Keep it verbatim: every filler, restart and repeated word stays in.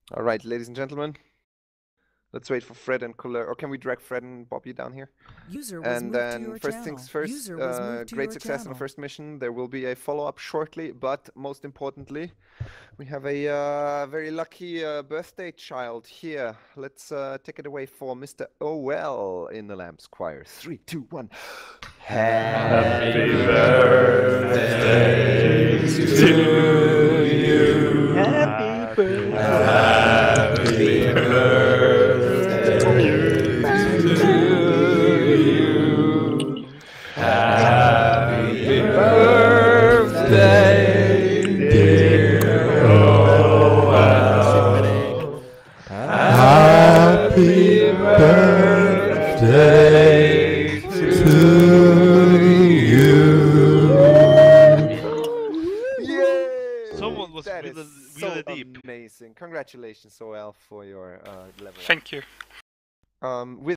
All right, ladies and gentlemen. Let's wait for Fred and Colette. Or can we drag Fred and Bobby down here? User was And moved to then your first channel. things first, User was uh, moved to great your success in the channel. first mission. There will be a follow-up shortly, but most importantly, we have a uh, very lucky uh, birthday child here. Let's uh, take it away for Mister Owell in the LAMBS choir. Three, two, one. Happy birthday to you. Happy birthday. Happy birthday to you. Happy birthday, dear Owell. Happy birthday to you. Yay! Someone was That really, is really so deep. amazing. Congratulations, Owell, for your uh, level. Thank you. Um, with